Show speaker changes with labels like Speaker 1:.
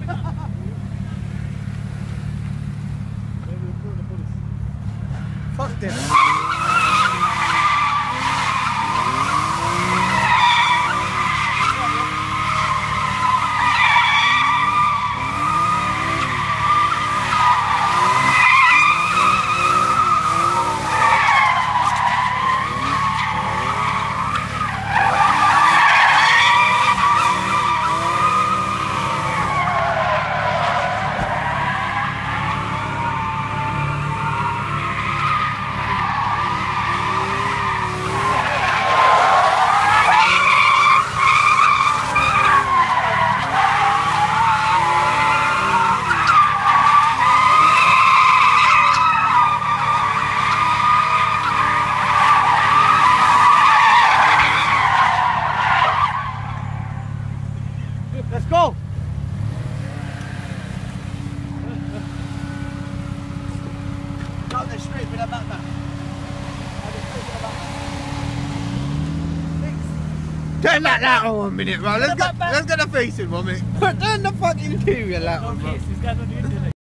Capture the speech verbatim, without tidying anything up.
Speaker 1: Fuck them. Let's go! Down the street with a backpack. Turn that light on one minute, bro. Let's get, let's get the face in one minute. Turn the fucking T V light on, bro.